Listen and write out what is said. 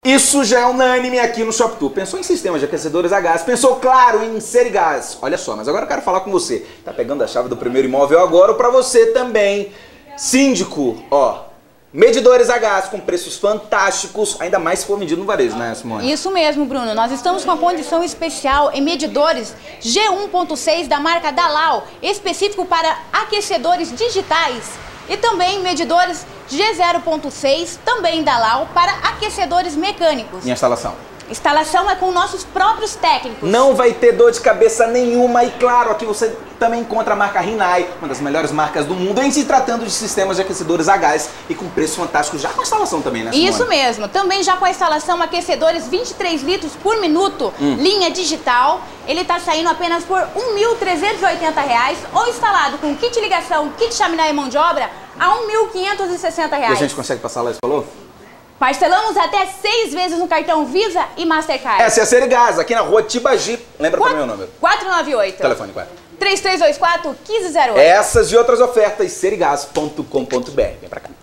Isso já é unânime aqui no ShopTour. Pensou em sistemas de aquecedores a gás, pensou, claro, em Serigás. Olha só, mas agora eu quero falar com você. Tá pegando a chave do primeiro imóvel agora ou pra você também? Síndico, ó. Medidores a gás com preços fantásticos, ainda mais se for vendido no varejo, né, Simone? Isso mesmo, Bruno. Nós estamos com uma condição especial em medidores G1.6 da marca Dalal, específico para aquecedores digitais. E também medidores G0.6, também Dalal, para aquecedores mecânicos. E a instalação? Instalação é com nossos próprios técnicos. Não vai ter dor de cabeça nenhuma e claro, aqui você também encontra a marca Rinnai, uma das melhores marcas do mundo, em se tratando de sistemas de aquecedores a gás e com preço fantástico, já com a instalação também, né, Simone? Isso mesmo, também já com a instalação aquecedores 23 litros por minuto, linha digital, ele está saindo apenas por R$ 1.380 ou instalado com kit ligação, kit chaminé e mão de obra a R$ 1.560. E a gente consegue passar lá esse valor? Parcelamos até 6 vezes no cartão Visa e Mastercard. Essa é a Serigás, aqui na rua Tibagi. Lembra também o número? 498. Telefone 3324 1508. Essas e outras ofertas, serigás.com.br. Vem pra cá.